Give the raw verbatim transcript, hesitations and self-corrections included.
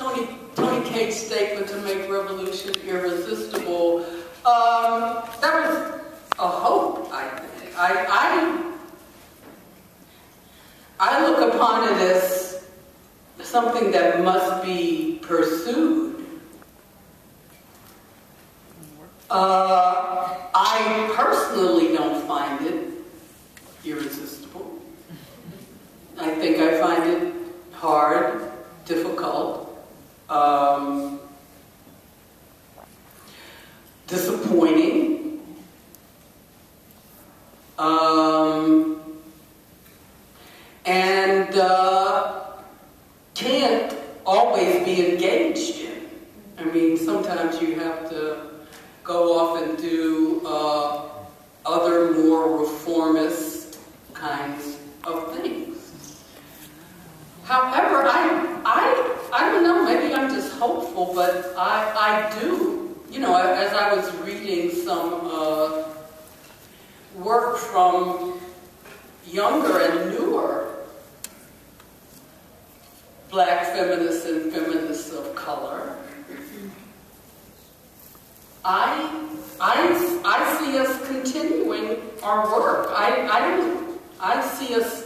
Tony, Tony Cates' statement to make revolution irresistible, um, that was a hope, I think. I, I, I look upon it as something that must be pursued. Uh, I personally don't find it irresistible. I think I find it hard, difficult, um, disappointing, um, and uh, can't always be engaged in. I mean, sometimes you have to go off and do uh, other more reformist kinds of things. However, I, I, I don't know, maybe I'm just hopeful, but I, I do, you know, as I was reading some uh, work from younger and newer Black feminists and feminists of color, I, I, I see us continuing our work. I, I, I see us